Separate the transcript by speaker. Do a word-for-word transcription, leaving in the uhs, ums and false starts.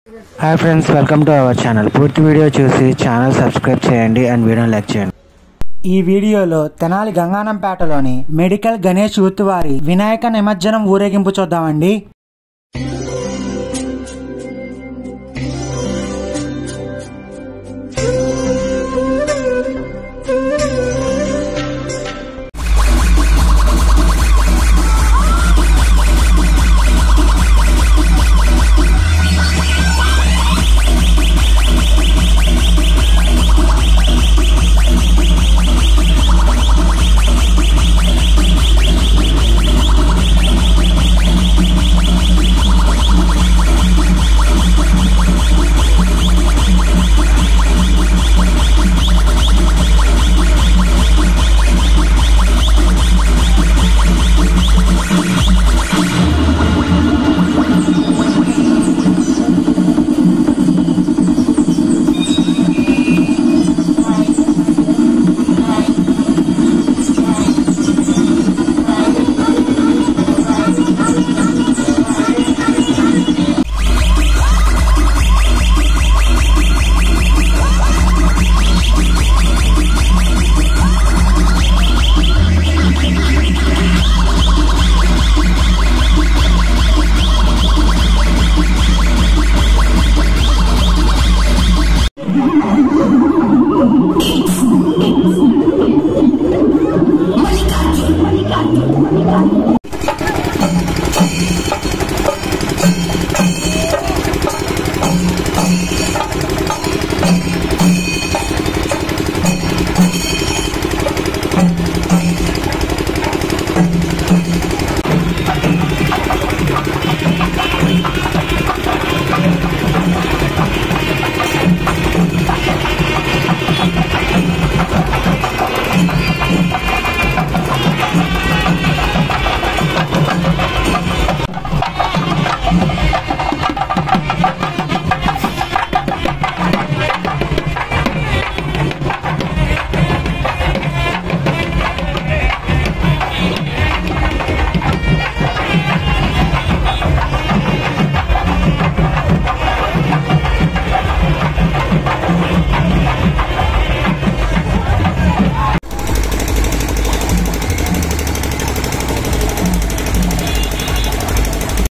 Speaker 1: Hi friends, welcome to our channel. పూర్తి video చూసి channel subscribe చేయండి అండ్ వీడియోని లైక్ చేయండి. ఈ వీడియోలో తెనాలి గంగానంపేటలోని మెడికల్ గణేష్ యూత్ వారి వినాయక నిమజ్జనం ఊరేగింపు చూద్దామండి.